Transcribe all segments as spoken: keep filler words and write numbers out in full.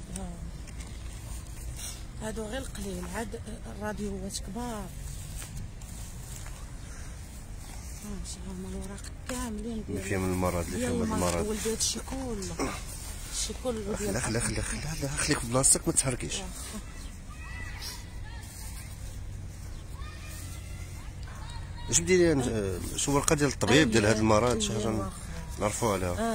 ها هادو غير القليل، عاد الراديوات كبار. هانشي هما الوراق كاملين ديال فيهم المرض اللي فيهم هاد المرض. ولد هادشي كله هادشي كله ديال. لا خلي خلي خلي خليك في بلاصتك ما تحركيش. اش بديري شو ورقه ديال الطبيب ديال هاد المرض شي حاجه نعرفوا عليها؟ اه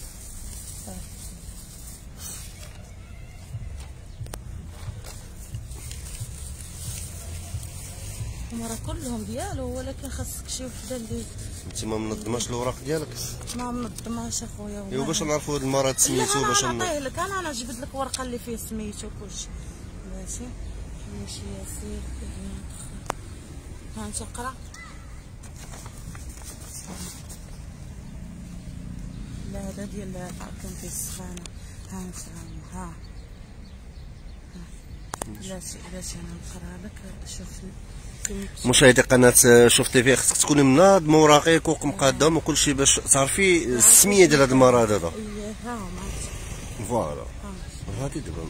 هما راه كلهم ديالو، ولكن خاصك شي وحده اللي انت ما منظماش الاوراق ديالك. ما منظماش اخويا. ايوا باش نعرفوا هاد المرض سميتو باش نعطيه لك. انا انا جبت لك ورقه اللي فيه سميتو كلشي. ماشي ماشي ياسير. ها انت قرا. لا هذا ديال كان فيه السخانه. ها انت ها بلاتي بلاتي انا نقرا لك. شوف مشاهدي قناه شوف تيفي، خصك تكوني منظمه وراقيك ومقدم وكل شيء باش تعرفي السميه ديال هذا المرض هذا. ها فوالا هادي دابا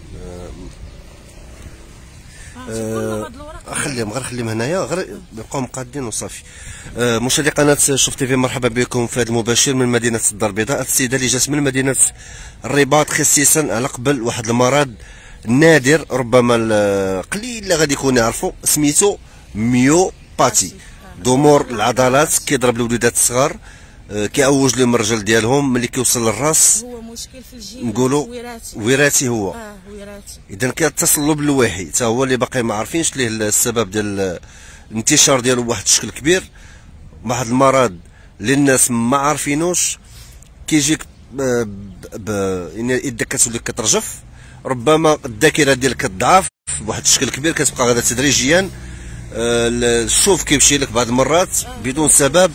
خليهم غير خليهم هنايا غير يبقاو مقادين وصافي. مشاهدي قناه شوف تيفي، مرحبا بكم في هذا المباشر من مدينه الدار البيضاء. السيده اللي جات من مدينه الرباط خصيصا على قبل واحد المرض نادر، ربما قليل اللي غادي يكون يعرفوا سميتو ميوباتي، ضمور العضلات كيضرب الوليدات الصغار، كيعوج لهم الرجل ديالهم ملي كيوصل للراس. هو مشكل في الجين نقولوا وراثي. وراثي هو اه وراثي. اذا كيتصلوا بالوحي حتى هو اللي باقي ما عارفينش ليه السبب ديال الانتشار ديالو بواحد الشكل كبير. واحد المرض اللي الناس ما عارفينوش كيجيك يعني يدك كتولي كترجف، ربما الذاكره ديالك كتضعف بواحد الشكل كبير، كتبقى غادا تدريجيا الشوف كيمشي لك بعض المرات بدون سبب،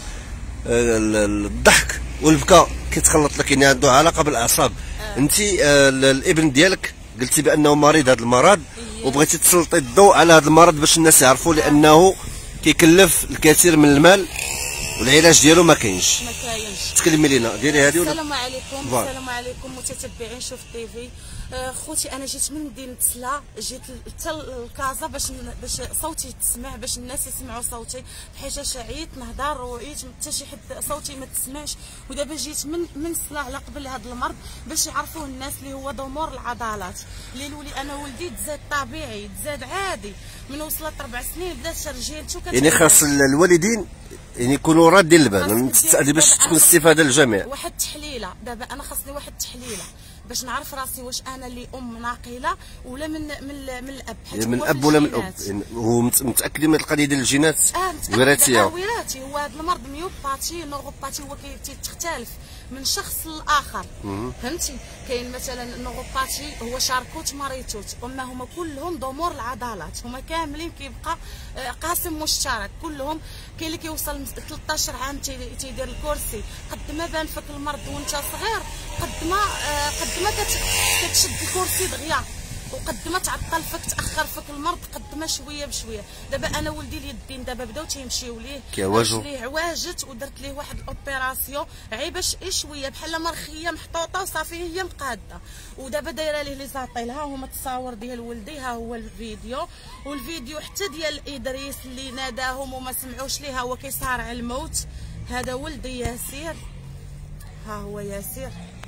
الضحك والبكاء كيتخلط لك، يعني عنده علاقه بالاعصاب. انت الابن ديالك قلتي بانه مريض هذا المرض وبغيتي تسلطي الضوء على هذا المرض باش الناس يعرفوا، لانه كيكلف الكثير من المال والعلاج ديالو ما كاينش. ما كاينش. تكلمي لينا ديري هذه. السلام عليكم. السلام عليكم متتبعين شوف تيفي. خوتي انا جيت من مدينه سلا، جيت حتى لكازا باش باش صوتي يتسمع، باش الناس يسمعوا صوتي، حيت عييت نهضر وعييت حتى شي حد صوتي ما تسمعش. ودابا جيت من من سلا على قبل هذا المرض باش يعرفوه الناس اللي هو ضمور العضلات، اللي الولي انا ولدي تزاد طبيعي، تزاد عادي من وصلت اربع سنين بدات رجيلته. يعني خاص الوالدين يعني يكونوا رادين البال باش تكون الاستفاده للجميع. واحد التحليله دابا انا خاصني واحد التحليله باش نعرف راسي واش انا اللي ام ناقله ولا من من من الاب، حيت من الاب ولا من الاب. يعني هو متاكدين من القضيه ديال الجينات الوراثيه. اه وراثي. هو هذا المرض ميوباتي نوغوباتي هو كيختلف من شخص لاخر، فهمتي؟ كاين مثلا النوغوباتي هو شاركوت مريتوت، اما هما كلهم ضمور العضلات، هما كاملين كيبقى قاسم مشترك كلهم. كاين اللي كيوصل ثلاثطاش عام تيدير الكرسي، قد ما بان فيك المرض وانت صغير قد ما قد ما كتشد الكرسي دغيا، وقد ما تعطل فيك تاخر فيك المرض قد ما شويه بشويه. دابا انا ولدي اليدين دابا بداو تيمشيو ليه كيعواجو ليه عواجت، ودرت ليه واحد الاوبيراسيون عيبه شويه بحال مرخيه محطوطه وصافي هي مقاده. ودابا دايره ليه لي زابيل، ها هما التصاور ديال ولدي، ها هو الفيديو، والفيديو حتى ديال ادريس اللي ناداهم وما سمعوش ليه، ها هو كيصارع الموت. هذا ولدي ياسير، ها هو ياسير.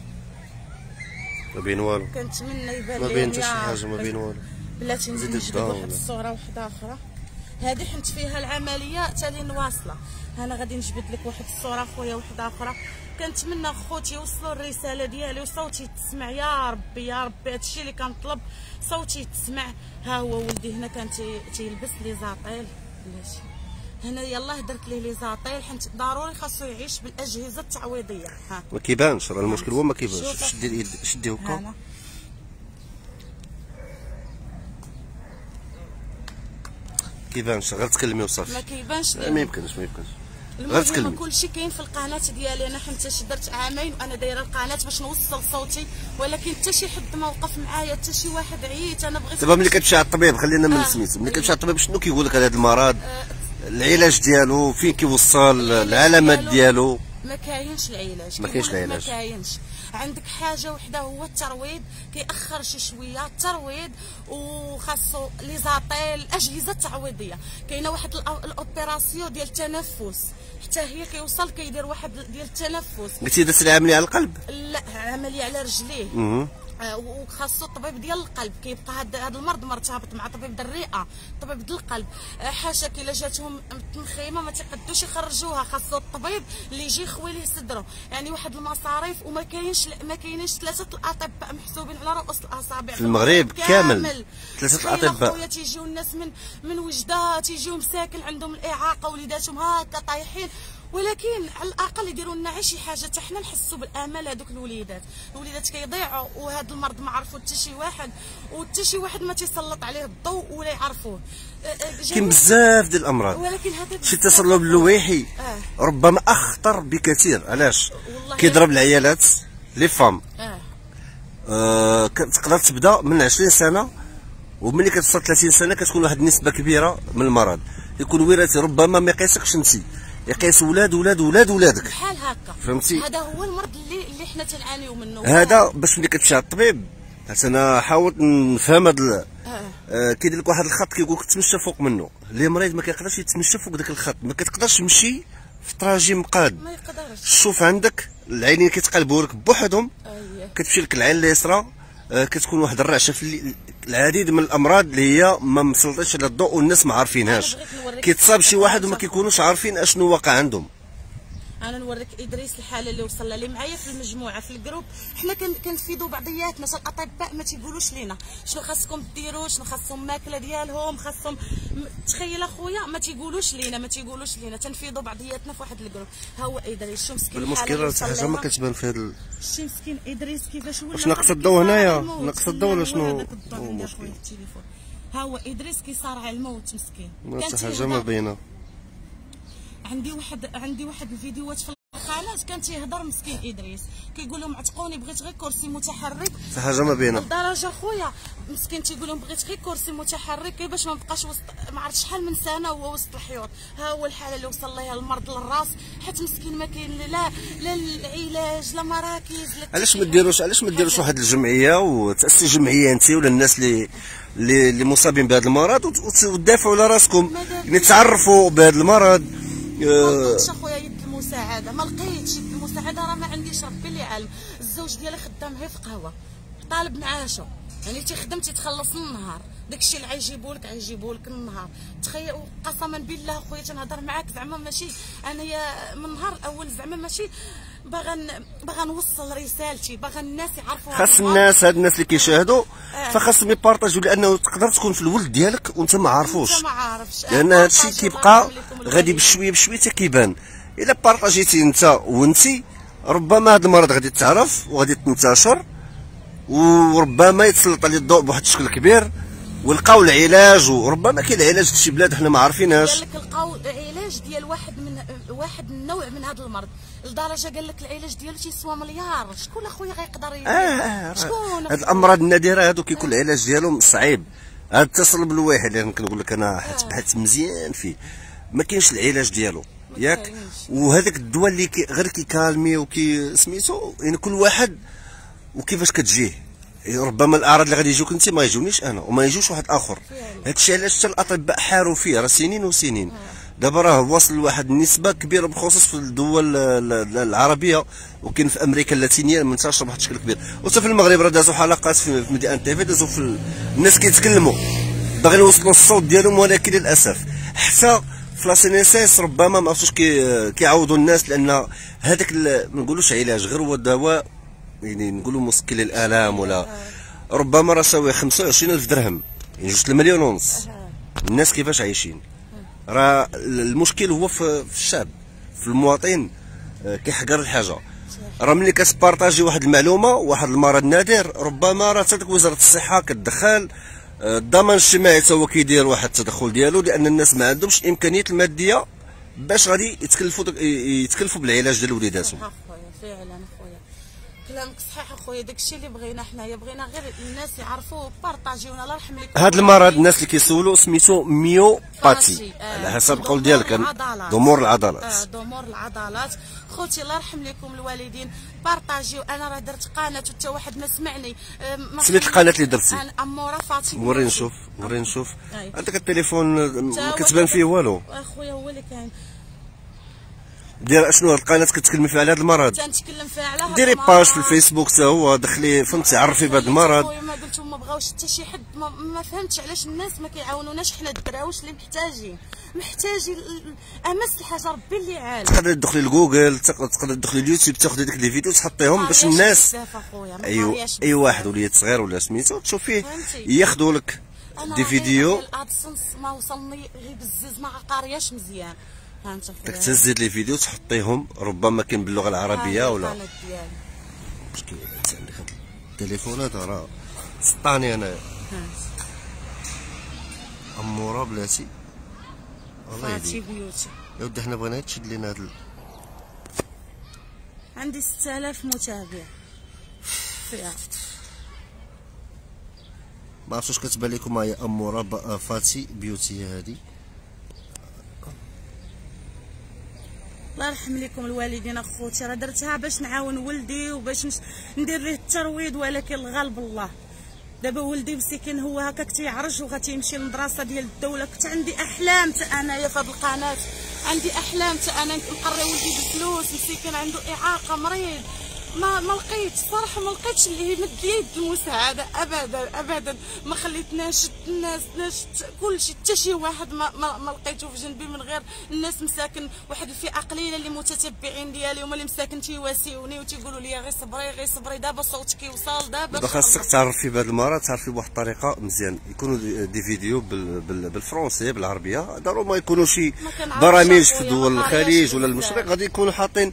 ما بين والو. كنتمنى يبان ما بين حتى شي حاجه، ما بين والو. بلاتي نزيد نجبد واحد الصوره واحده اخرى. هذه حنت فيها العمليه حتى لين واصله. انا غادي نجبد لك واحد الصوره خويا واحده اخرى. كنتمنى خوتي يوصلوا الرساله ديالي وصوتي يتسمع، يا ربي يا ربي هادشي اللي كنطلب، صوتي يتسمع. ها هو ولدي هنا كان تيلبس لي زابيل، بلاتي هنا يلاه درت ليه لي زابيل، حيت ضروري خاصو يعيش بالاجهزه التعويضيه. ها ما كيبانش، راه المشكل هو ما كيبانش. شدي اليد، شدي هكا كيبانش، غير تكلمي وصافي. ما كيبانش، ما يمكنش ما يمكنش غير تكلمي. المهم كلشي كاين في القناه ديالي انا، حتى درت عامين وانا دايره القناه باش نوصل صوتي، ولكن حتى شي حد ما وقف معايا، حتى شي واحد عييت. انا بغيت دابا ملي كتمشي على الطبيب، خلينا من سميتو، ملي كتمشي على الطبيب شنو كيقول لك على هذا المرض؟ آه العلاج ديالو فين كيوصل، العلامات ديالو؟ ما كاينش العلاج، ما كاينش العلاج، ما كاينش. عندك حاجه وحده هو الترويض، كيأخر شي شويه الترويض، وخاصو لي زابيل الاجهزه التعويضيه. كاينه واحد الاوبيراسيون ديال التنفس حتى هي كيوصل كيدير واحد ديال التنفس. قلتي درتي العمليه على القلب؟ لا عمليه على رجليه. آه وخاصو الطبيب ديال القلب. كيبقى هذا المرض مرتبط مع طبيب ديال الرئه، طبيب ديال القلب. آه حاشا كي جاتهم تنخيمه ما تيقدوش يخرجوها، خاصو الطبيب اللي يجي يخوي ليه صدره. يعني واحد المصاريف، وما كاينش ما كاينينش ثلاثه الاطباء محسوبين على رؤوس الاصابع في المغرب كامل. ثلاثه الاطباء خويا تيجيو الناس من من وجده، تيجيو مساكن عندهم الاعاقه وليداتهم هكا طايحين، ولكن على الاقل يديروا لنا غير شي حاجه حتى حنا نحسوا بالامل. هذوك الوليدات الوليدات كيضيعوا، وهذا المرض ما عرفوا حتى شي واحد، وحتى شي واحد ما تيسلط عليه الضوء ولا يعرفوه. كاين بزاف ديال الامراض، ولكن هذا شي تصلب اللويحي آه. ربما اخطر بكثير. علاش؟ كيضرب العيالات لي فام. اه, آه تقدر تبدا من عشرين سنه، وملي كتوصل ثلاثين سنه كتكون واحد النسبه كبيره من المرض يكون وراثي. ربما ما يقيسكش انت، يقيس ولاد ولاد ولاد ولادك بحال هكا. فهمتي؟ هذا هو المرض اللي اللي حنا تنعانيو منه. هذا باش ملي كتمشي على الطبيب، انا حاولت نفهم هذا. آه. آه كيدير لك واحد الخط كيقول لك تمشى فوق منه. اللي مريض ما كيقدرش يتمشى فوق داك الخط، ما كتقدرش تمشي في طراجي مقاد. ما يقدرش. شوف عندك العينين كيتقلبوا لك بوحدهم. أيه. كتمشي لك العين اليسرى، آه كتكون واحد الرعشه في اللي العديد من الامراض اللي هي ما مسلطينش على الضوء والناس ما عارفينهاش. كيتصاب شي واحد وما كيكونوش عارفين اشنو واقع عندهم. انا نوريك ادريس الحاله اللي وصل لي معايا في المجموعه في الجروب. حنا كنفيدوا بعضياتنا، حتى الاطباء ما تيقولوش لينا شنو خاصكم ديروا، شنو خاصهم الماكله ديالهم، خاصهم. تخيل اخويا ما تيقولوش لينا ما تيقولوش لينا تنفيدوا بعضياتنا في واحد الجروب. ها هو ادريس، شو مسكين المشكل راه حاجه ما كتبان في هذا شي مسكين ادريس كيفاش ولا. واش ناقص الضوء هنايا؟ ناقص الضوء ولا شنو؟ ها هو ادريس كيصارع الموت مسكين. كانت حاجه ما باينه. عندي واحد عندي واحد الفيديوهات في القناه كان تيهضر مسكين ادريس، كيقول لهم عتقوني بغيت غير كرسي متحرك. حاجه ما باينه لدرجه خويا مسكين تيقول لهم بغيت غير كرسي متحرك باش ما نبقاش وسط ما عرفت شحال من سنه وهو وسط الحيوط. ها هو الحاله اللي وصل ليها المرض للراس، حيت مسكين ما كاين لا لا العلاج لا مراكز لا. علاش ما ديروش علاش ما ديروش واحد الجمعيه وتاسسي جمعيه انت ولا الناس اللي اللي مصابين بهذا المرض وتدافعوا على راسكم، يعني تعرفوا بهذا المرض. ما لقيتش اخويا يد المساعده، ما لقيتش يد المساعده، راه ما عنديش ربي اللي عالم. الزوج ديالي خدام غير في قهوه طالب معاشو، يعني تيخدم تيتخلص النهار، داكشي اللي غيجيبوا لك غيجيبوا لك النهار. تخيل قسما بالله خويا تنهضر معاك زعما ماشي انايا من النهار الاول زعما ماشي باغا باغا نوصل رسالتي، باغا الناس يعرفوا. خاص الناس هاد الناس اللي كيشاهدوا آه. فخاصهم يبارطاجيو، لانه تقدر تكون في الولد ديالك وانت ما عارفوش، انت ما عارفش، لان هادشي كيبقى غادي بشويه بشويه تيكيبان. الا بارطاجيتي انت وانتي ربما هاد المرض غادي تعرف وغادي تنتشر، وربما يتسلط عليه الضوء بواحد الشكل كبير ولقاو العلاج. وربما كاين العلاج في شي بلاد حنا ما عارفينهاش. قال لك لقاو العلاج ديال واحد من واحد النوع من هذا المرض، لدرجه قال لك العلاج ديالو تيسوى مليار. شكون اخويا غيقدر ي... اه, آه شكون؟ هاد الامراض النادره هادو كيكون العلاج ديالهم صعيب. هاد التصلب الواحد اللي كنقول لك انا حيت بحثت مزيان فيه ما كاينش العلاج ديالو ياك. وهذاك الدواء اللي كي غير كيكالمي وكي سميتو، يعني كل واحد وكيفاش كتجيه. ربما الاعراض اللي غادي يجوك انت ما يجونيش انا وما يجوش واحد اخر. هادشي علاش حتى الاطباء حاروا فيه راه سنين وسنين. دابا راه واصل لواحد النسبه كبيره بخصوص في الدول العربيه، وكاين في امريكا اللاتينيه منتشر بواحد الشكل كبير، وحتى في المغرب راه دازوا حلقات في ميديان تيفي، دازوا في الناس كيتكلموا باغيين يوصلوا الصوت ديالهم، ولكن للاسف حتى في لاسينيسيس ربما ما عرفتوش كي كيعوضوا الناس، لان هذاك ما نقولوش علاج غير هو دواء، يعني نقولوا مسكن للالام ولا ربما راه ساوي خمسة وعشرين ألف درهم، يعني جوج المليون ونص. الناس كيفاش عايشين؟ راه المشكل هو في الشعب، في المواطن كيحقر الحاجه. راه ملي كتبارطاجي واحد المعلومه واحد المرض نادر، ربما راه حتى وزاره الصحه كتدخل، الضمان الاجتماعي حتى هو كيدير واحد التدخل ديالو، لان الناس ما عندهمش الامكانيات الماديه باش غادي يتكلفوا يتكلفوا بالعلاج ديال وليداتهم. فعلا خويا كلامك صحيح اخويا، داكشي اللي بغينا حنايا، بغينا غير الناس يعرفوا بارطاجيونا. الله يرحم لكم هذا المرض الناس اللي كيسولوا سميتو ميوباتي على حسب القول ديالك، ضمور العضلات. اه ضمور العضلات. خوتي الله يرحم لكم الوالدين، بارطاجيو. انا راه درت قناه وحتى واحد ما سمعني. سميت القناه اللي درتي؟ اموره فاطمه. وري نشوف وري نشوف. عندك التليفون ما كتبان فيه والو اخويا، هو اللي كاين. دير اشنو هاد القناه كتكلمي فيها على هذا المرض؟ تنتكلم فيها على هذا ديري باج في الفيسبوك حتى هو، دخلي فهمتي عرفي بهذا المرض. خويا ما قلتو ما بغاوش حتى شي حد، ما, ما فهمتش علاش الناس ما كيعاونوناش حنا الدراوش اللي محتاجين محتاجين امس الحاجه ربي اللي عالم. تقدر تدخلي لجوجل، تقدر تدخلي اليوتيوب، تاخذي ديك لي فيديو تحطيهم باش الناس اي اي واحد وليد صغير ولا سميتو تشوف فيه ياخذوا لك دي فيديو. الادسنس ما وصلني غير بالزز، ما قارياش مزيان. بدك تزيد لي فيديو تحطيهم، ربما كاين باللغه العربيه ولا مشكل. عندك التليفونات راه سطاني انايا. اموره بلاتي الله يهديك يا ودي، حنا بغينا تشد لينا هاد. عندي ستة آلاف متابع فيها. ما عرفتش واش كتبان لكم هي اموره فاتي بيوتي هادي. الله يرحم لكم الوالدين اخوتي، راه درتها باش نعاون ولدي وباش ندير ليه الترويض، ولكن الغالب الله. دابا ولدي مسكين هو هكاك تيعرج وغتيمشي للمدرسه ديال الدوله. كنت عندي احلام حتى انايا في هذه القناه، عندي احلام حتى انا نقري ولدي بالفلوس. مسكين عنده اعاقه مريض، ما ما لقيتش صراحه، ما لقيتش اللي يمد لي يد المساعده ابدا ابدا. ما خليتناش شت الناس، شت كلشي، حتى شي واحد ما, ما, ما لقيته في جنبي من غير الناس مساكن. واحد الفئه قليله اللي متتبعين ديالي هما اللي مساكن تيواسيوني وتيقولوا لي غير صبري غير صبري، دابا صوتك كيوصل دابا. دابا خاصك تعرفي بهذا المرض، تعرفي بواحد الطريقه مزيان. يكونوا دي فيديو بال بال بالفرونسي بالعربيه، ضروري ما يكونوا شي برامج في دول الخليج ولا المشرق غادي يكونوا حاطين.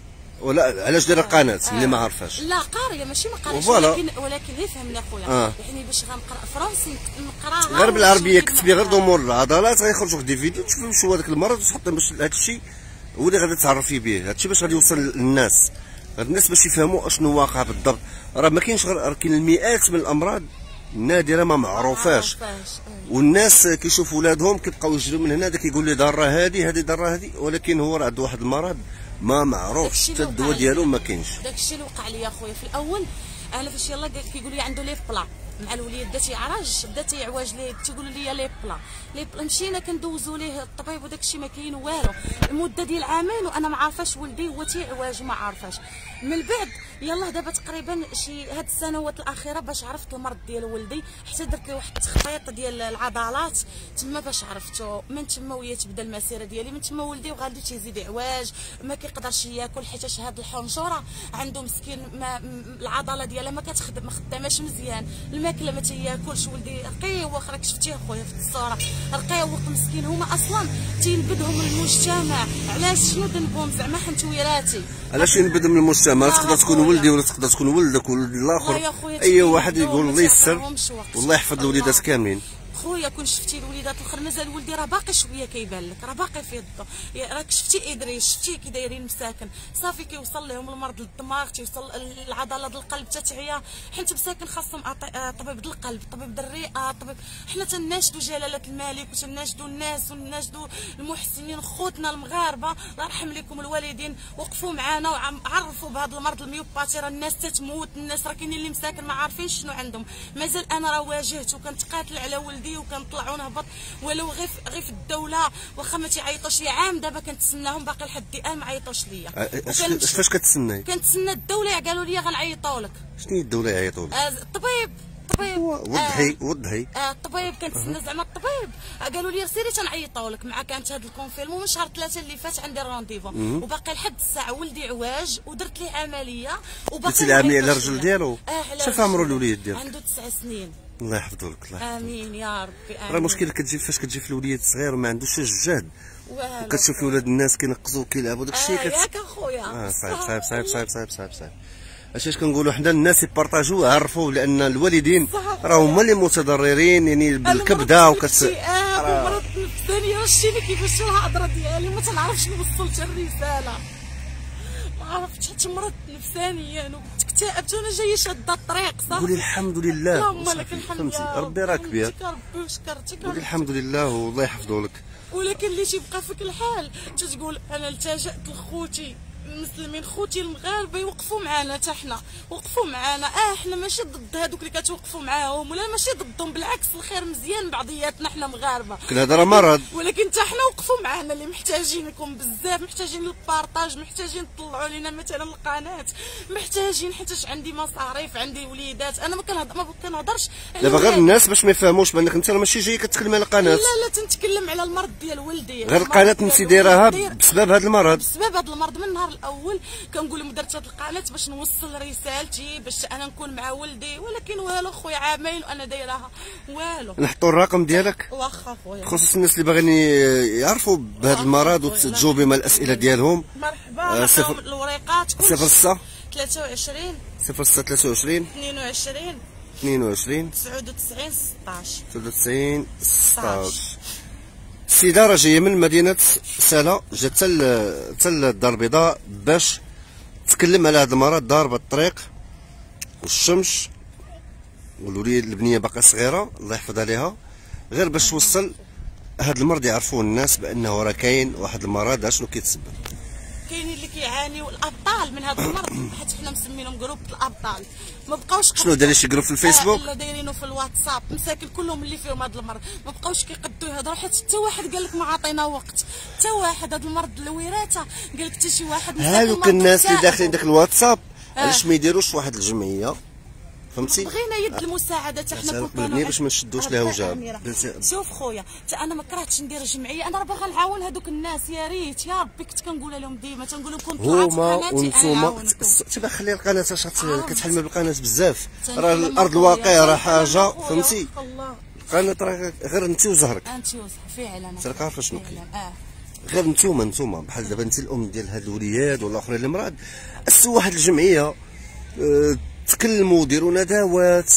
ولا علاش دايره قناه اللي ما عرفاش؟ لا قاريه ماشي ما قاريش، ولكن ولكن غير فهمني اخويا. آه. يعني باش غنقرا فرونسي نقراها غير بالعربيه، كتبي غير ضمور العضلات غيخرجوا لك دي فيديو تشوفي شنو هذاك المرض وتحطي باش هذا الشيء هو اللي غادي تعرفي به. هذا الشيء باش غادي يوصل للناس، هاد الناس باش يفهموا اشنو واقع بالضبط. راه ما كاينش غير، كاين المئات من الامراض نادره ما معروفاش، والناس كيشوفوا ولادهم كيبقاو يجروا من هنا، هذا كيقول لي ضاره هذه هذه ضاره هذه، ولكن هو راه عنده واحد المرض ما معروفش حتى الدواء ديالو ما كاينش. داكشي اللي وقع لي اخويا في الاول. انا فاش يلاه كيقول لي عنده لي بلا مع الوليد، بدا تيعرج، بدا تيعواج ليه، تيقولوا لي لي بلا لي بلا. مشينا كندوزوا ليه الطبيب وداكشي ما كاين والو. المده ديال عامين وانا ما عارفاش ولدي هو تيعواج وما عارفاش. من بعد يلاه دابا تقريبا شي هاد السنوات الاخيره باش عرفت المرض ديال ولدي، حتى درت له واحد التخطيط ديال العضلات تما باش عرفتو. من تما وهي تبدا المسيره ديالي، من تما ولدي وغادي تيزيد يعواج، ما كيقدرش ياكل حيت هاد الحنجره عنده مسكين، ما العضله ديالها ما كتخدم، ما خداماش مزيان، الماكله ما تياكلش. ولدي رقيق، راك شفتيه خويا في الصوره، رقيق مسكين. هما اصلا تينبذهم المجتمع. علاش؟ شنو ذنبهم زعما؟ حنتويراتي علاش ينبذ من المجتمع؟ تقدر تكون ولدي ولا تقدر تكون ولدك ولد الاخر، اي واحد يقول الله يسر والله يحفظ الوليدات كاملين. خويا كون شفتي الوليدات الاخر مازال ولدي راه باقي شويه كيبان لك، راه باقي في يده. راك شفتي ادريس، شفتي كي دايرين مساكن، صافي كيوصل لهم المرض للدماغ، تيوصل العضله ديال القلب تتعيا. حيت مساكن خاصهم طبيب ديال القلب، طبيب ديال الرئه، طبيب. حنا تناشدوا جلاله الملك وتناشدوا الناس وناشدوا المحسنين خوتنا المغاربه، الله يرحم لكم الوالدين، وقفوا معنا وعرفوا بهذا المرض الميوباتي. راه الناس تتموت، الناس راه كاينين اللي مساكن ما عارفينش شنو عندهم. مازال انا راه واجهت وكنتقاتل على ولدي وكنطلعوا نهبط، ولو غير غير في الدوله واخا ما تيعيطوش لي عام دابا كنتسناهم، باقي لحد الان ما عيطوش ليا. فاش كتسناي؟ كنتسنى الدوله، قالوا لي غنعيطوا لك. شنو هي الدوله يعيطوا لك؟ آه الطبيب الطبيب وضحي وضحي آه الطبيب كنتسنى زعما الطبيب. قالوا لي سيري تنعيطوا لك. مع كانت هذا الكونفيرمون من شهر ثلاثة اللي فات عندي الرونديفو، وباقي لحد الساعه ولدي عواج ودرت ليه عمليه وباقي درتي ليه عمليه على الرجل ديالو؟ آه شوف عمرو الوليد ديالك؟ عنده تسع سنين. الله يحفظه لك. الله يحفظه. امين يا ربي. راه المشكل كتجي فاش كتجي في الوليد صغير وما عندوش الجهد، وكتشوفي ولاد الناس كينقزوا وكيلعبوا داك الشيء. آه ياك اخويا. اه صعيب صعيب صعيب صعيب صعيب صعيب صعيب. اش كنقولوا حنا الناس يبارطاجوا عرفوا، لان الوالدين راه هما اللي متضررين يعني بالكبده وكت اه مرض نفساني. راه شتيني كيفاش الهضره ديالي ما تنعرفش نوصل حتى الرساله، ما عرفتش حتى مرض نفسانيا وكنت اكتئبت وانا جايه شاده الطريق صافي. قولي الحمد لله. اللهم لك الحمد فهمتي يا ربي راه كبير. ربي وشكرتك. قولي الحمد لله والله يحفظه لك. ولكن اللي تيبقى فيك الحال تتقول انا التجأت لخوتي المسلمين، خوتي المغاربه يوقفوا معنا حتى حنا، وقفوا معنا. اه حنا ماشي ضد هذوك اللي كتوقفوا معاهم ولا ماشي ضدهم، بالعكس الخير مزيان بعضياتنا حنا مغاربه، كل هذا راه مرض. ولكن حتى حنا وقفوا معنا اللي محتاجينكم بزاف، محتاجين البارطاج، محتاجين تطلعوا لنا مثلا القناه، محتاجين حيتاش عندي مصاريف، عندي وليدات. انا ما كنهضر ما كنهضرش دابا غير الناس باش ما يفهموش بانك انت راه ماشي جاي كتكلمي على القناه. لا لا تنتكلم على المرض ديال ولدي. غير القناه انت دايراها بسبب هذا المرض. بسبب هذا المرض من النهار الاول كنقول لهم درت هذه القناه باش نوصل رسالتي، باش انا نكون مع ولدي، ولكن والو خويا عامين وانا دايراها والو. نحطوا الرقم ديالك واخا خويا خصوص الناس اللي باغيين يعرفوا بهذا المرض وتجاوبي مع الاسئله ديالهم. مرحبا. صفر الوريقات صفر ستة ثلاثة وعشرين صفر ستة ثلاثة وعشرين اثنين وعشرين اثنين وعشرين تسعة وتسعين ستاش تسعة وتسعين ستاش. السيده راه جايه من مدينه سلا، جات حتى حتى الدار البيضاء باش تكلم على هذا المرض ضاربه الطريق والشمس، والوليد البنيه باقا صغيره الله يحفظ عليها، غير باش توصل هذا المرض يعرفوه الناس بانه راه كاين واحد المرض شنو كيتسبب. كاينين اللي كيعانيو الابطال من هذا المرض، حيت حنا مسمينهم جروب الابطال. ما بقاوش شنو دايرين شي جروب في الفيسبوك؟ لا دايرينه في الواتساب، مساكن كلهم اللي فيهم هذا المرض ما بقاوش كيقدوا يهضروا، حيت حتى واحد قال لك ما عطينا وقت، حتى واحد هذا المرض الوراثه قال لك حتى شي واحد. هذوك الناس اللي داخلين داك الواتساب علاش ما يديروش واحد الجمعيه فهمتي؟ بغينا يد المساعده حتى حنا كنا باش ما نشدوش لها وجاب. شوف خويا حتى انا ما كرهتش ندير جمعيه، انا راه باغا نعاون هذوك الناس، يا ريت يا ربي كنت كنقول لهم ديما، تنقول لهم كنت طلعت قناتي وانتوما تبا خلي القناه كتحلمي بالقناه بزاف، راه الارض الواقع راه حاجه فهمتي؟ القناه راه غير انت وزهرك. انت وزهر فعلا انت عارفه شنو كاين. غير نتوما نتوما بحال دابا انت الام ديال هاد الوليدات ولا اخرين اللي مراد، اسوا واحد الجمعيه، اه تكلموا ديروا ندوات،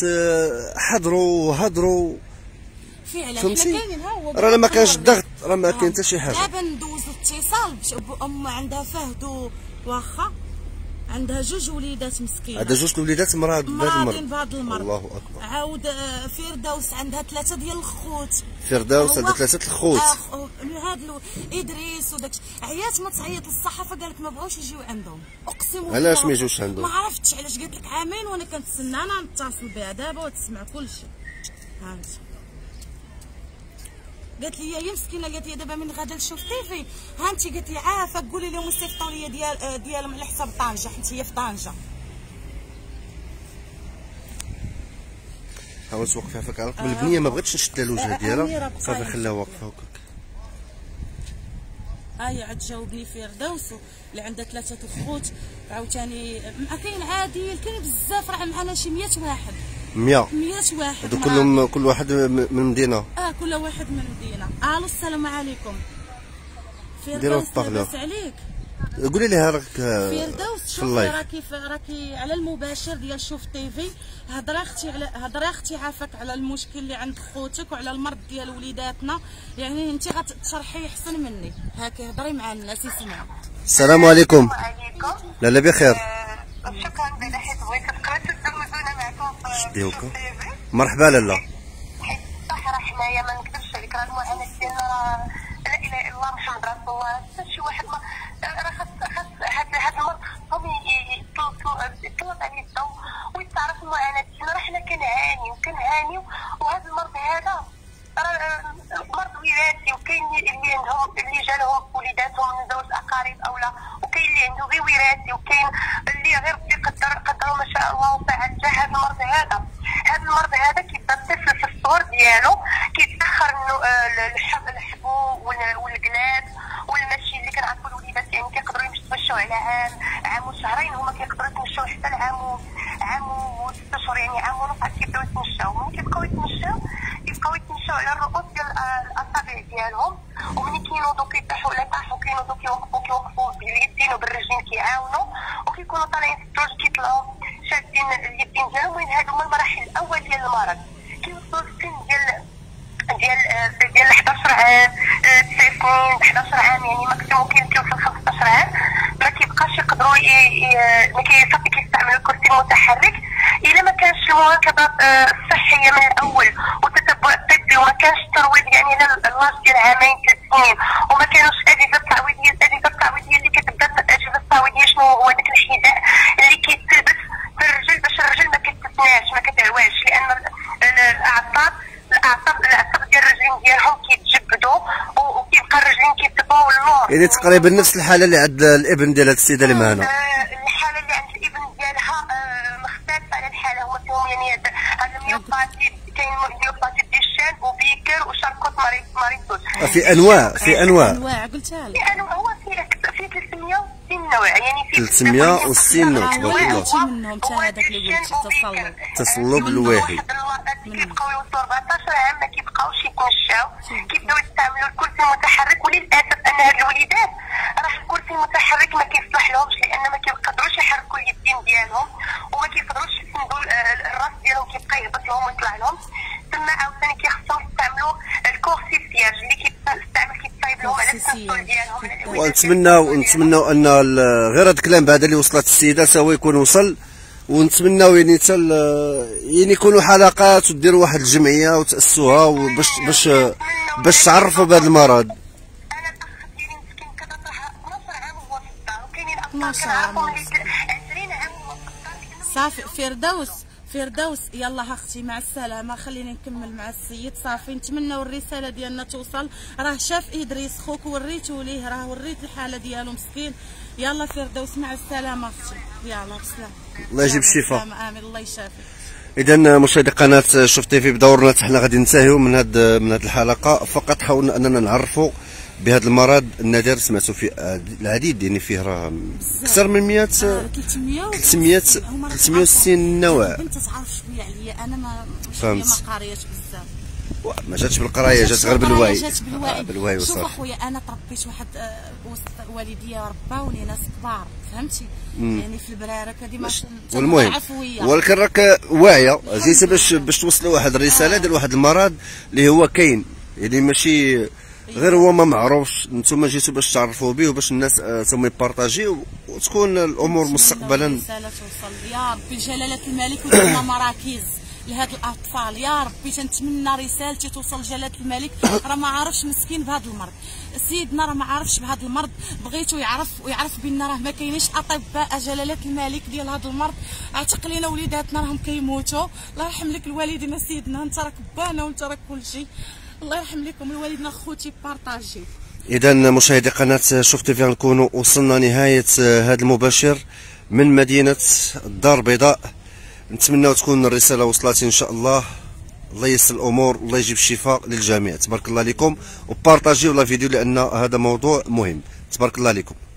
حضروا هضروا فعلا. فهمتي؟ راه ما كانش الضغط راه ما كاين حتى شي حاجه. دابا ندوز الاتصال ام عندها فهد واخا عندها جوج وليدات مسكينه، عندها جوج وليدات مراد بهذا المرض. الله اكبر. عاود فردوس عندها ثلاثه ديال الخوت. فردوس عندها ثلاثه الخوت. هذا ادريس وداك عيات ما تعيط للصحافه قالت ما بغاوش يجيو عندهم، اقسم بالله. علاش ما يجوش عندهم؟ ما عرفتش علاش، قالت لك عامين وانا كنتسنى انا نتصل بها دابا وتسمع كل شيء. هانتي قالت لي هي مسكينه، قالت لي دابا من غدا نشوف تيفي، ها انت قالت لي عافاك قولي لهم يصيفطوا لي ديال ديالهم على حساب طنجه حيت هي في طنجه. حاول توقفيها فيك على قبل البنيه ما بغاتش نشد الوجه ديالها صافي خليها واقفه هكاك. هاي عاد جاوبني فردوس اللي عندها ثلاثه الخوت، عاوتاني كاين عادل، كاين بزاف، راه معنا شي مية واحد. مية مية واحد هادو كلهم كل واحد من مدينه. اه كل واحد من مدينه. الو السلام عليكم. ديروا الطاغله. فردوس عليك. قولي لها راك فردوس شوفي راكي راكي على المباشر ديال شوف تيفي. هضري اختي على هضري اختي عافاك على المشكل اللي عند خوتك وعلى المرض ديال وليداتنا، يعني انت غتشرحي احسن مني، هاكي هضري مع الناس يسمعوا. السلام عليكم. لا لا بخير. شكرا بلا حيت بغيت تبقاو تدوزونا معكم شديوكا. مرحبا لاله. صح راه حنايا ما نكذبش عليك، راه المعاناه ديالنا راه لا اله الا الله محمد رسول الله، حتى شي واحد ما راه خاص خاص هاد هاد المرض خاصهم يطلق عليه الضوء ويتعرف المعاناه ديالنا، راه حنا كنعانيو كنعانيو وهاد المرض هذا راه مرض وراثي، وكاين اللي عندهم اللي جالهم وليداتهم من ذوي الاقارب او لا، وكاين اللي عنده غير وراثي، وكاين اللي غير ربي قدر قدروا ما شاء الله وفعل جا هذا المرض هذا. هذا المرض هذا كيبدا الطفل في الصغر ديالو كيتاخر الحبو والقلاد والمشي اللي كنعرفوا الوليدات يعني كيقدروا يتمشوا على عام عام وشهرين، هما كيقدروا يتمشوا حتى لعام عام وست اشهر يعني عام ونص عاد كيبداو يتمشاو. ملي كيبقاو يتمشاو كيبقاو يتمشاو على الرؤوس ديال الاصابع ديالهم، وملي كينوضوا كيطيحوا لا طاحوا كينوضوا كيوقفوا كيوقفوا باليدين وبالرجلين كيعاونوا، وكيكونوا طالعين في الدروج كيطلعوا شادين اليدين ديالهم. وين هادو هما المراحل الاول ديال المرض، كيوصلوا للسن ديال ديال ديال احد عشر عام تسع سنين احد عشر عام، يعني ماكسيموم كاين كيوصل خمسطاش عام ما كيبقاش يقدروا ما كيصافي كيستعملوا الكرسي الكرسي المتحرك الا ما كانش المواكبه الصحيه من الاول والتتبع الطبي وما كانش الترويض، يعني على اللاج ديال عامين ثلاث سنين وما كانوش الاجهزه التعويضيه الاجهزه التعويضيه اللي كتبدا الاجهزه التعويضيه شنو هو داك الحذاء اللي كيتلبس في الرجل باش الرجل ما كتسناش ما كتعواش، لان الاعصاب الاعصاب الاعصاب ديال الرجلين ديالهم كيتجبدوا وكيبقى الرجلين كيتبعوا اللور. يعني تقريبا نفس الحاله اللي عند الابن ديال هاد السيده اللي معنا. الحاله اللي عند الابن ديالها مختلفه على الحاله، هما فيهم يعني هذا الميوباتي، كاين ميوباتي ديشان وبيكر وشاركوت ماريتوس. في انواع في انواع انواع قلتها لك. في انواع، هو في في ثلاثمية وستين نوع، يعني في ثلاثمية وستين نوع تبارك الله. قلتي منهم حتى هذاك اللي قلتي تصلب تصلب الواحد كيبقاو يوصلوا أربعطاش عام ما كيبقاوش يتمشاو، كيبداو يستعملوا الكرسي المتحرك. وللاسف ان هاد الوليدات راه الكرسي المتحرك ما كيصلح لهمش، لان ما كيقدروش يحركوا اليدين ديالهم وما كيقدروش يسندوا الراس ديالهم، كيبقى يهبط لهم ويطلع لهم. تما عاوتاني كيخصهم يستعملوا الكورسي سياج اللي كيستعمل كيتصايب لهم على التنسل ديالهم. ونتمناو نتمناو ان غير هذا الكلام بعد اللي وصلت السيده سوا يكون وصل، ونتمناو يعني حتى يعني يكونوا حلقات وديروا واحد الجمعيه وتاسوها باش باش باش تعرفوا بهذا المرض. انا الاخ ديالي مسكين كتطرح اثناش عام وهو في الدار، وكاينين اثناش اطفال عام كنعرفهم اللي عشرين عام وهو في الدار. صافي فردوس فردوس يلا اختي مع السلامه، خليني نكمل مع السيد. صافي نتمنوا الرساله ديالنا توصل، راه شاف ادريس خوك وريتو ليه، راه وريت الحاله ديالو مسكين. يلا فردوس مع السلامه اختي، يلا بسلام. الله يجيب الشفاء. امين الله يشافيك. اذا مشاهدي قناه شوف تيفي بدورنا حنا غادي ننتهيو من هاد من هاد الحلقه، فقط حاولنا اننا نعرفوا بهذا المرض النادر. سمعتوا فيه العديد، يعني فيه راه اكثر من مئة ثلاثمية ثلاثمية وستين نوع. انت تعرف شويه عليا، انا ما فهمت. ما قارياش بزاف، ما جاتش بالقرايه، جات غير بالوعي. جات بالوعي. آه بالوعي شوف وصافي. اخويا انا تربيت واحد وسط والديا رباوني ناس كبار، فهمتي؟ يعني في البرارك هذه ما والمهم ولكن راك واعيه، جيتي باش باش توصلوا واحد الرساله ديال واحد المرض اللي هو كاين، يعني ماشي غير هو ما معروفش. نتوما جيتوا باش تعرفوا به وباش الناس ثم يبارطاجيو وتكون الامور مستقبلا. الرساله توصل يا ربي جلاله الملك، وديرنا مراكز لهاد الاطفال يا ربي. تنتمنى رسالتي توصل جلاله الملك، راه ما عارفش مسكين بهذا المرض، سيدنا راه ما عارفش بهذا المرض، بغيتو يعرف ويعرف بان راه ما كاينيش اطباء جلاله الملك ديال هذا المرض. عتق لينا وليداتنا راهم كيموتوا، الله يرحم لك الوالدين سيدنا، انت راك بانا وانت راك كلشي، الله يرحم لكم الوالدين خوتي بارطاجي. اذا مشاهدي قناه شوف تيفي نكونوا وصلنا نهايه هذا المباشر من مدينه الدار البيضاء. نتمنى تكون الرساله وصلت ان شاء الله. الله ييسر الامور والله يجيب الشفاء للجميع. تبارك الله عليكم، وبارطاجيو لا فيديو لان هذا موضوع مهم. تبارك الله عليكم.